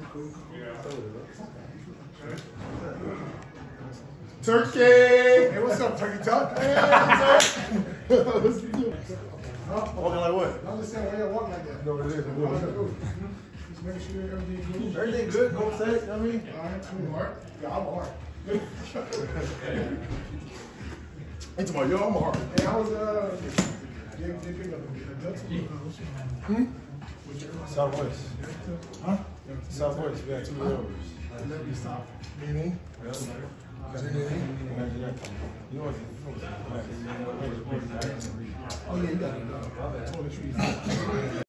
Turkey! Hey, what's up, Turkey Talk? Hey, what's good? Walking like what? I'm just saying, why y'all walking like that? No, it is. Just making sure everything's good. Everything good, go say it, you know what I mean? Alright, I'm hard. Yeah, I'm hard. Hey, tomorrow, yo, I'm hard. Hey, how was, they picked up a Dutch? Southwest. Huh? Southwest, we got 2 hours. Let me stop. Meaning? Imagine that. You know what? Oh, yeah, you got it. Toiletries.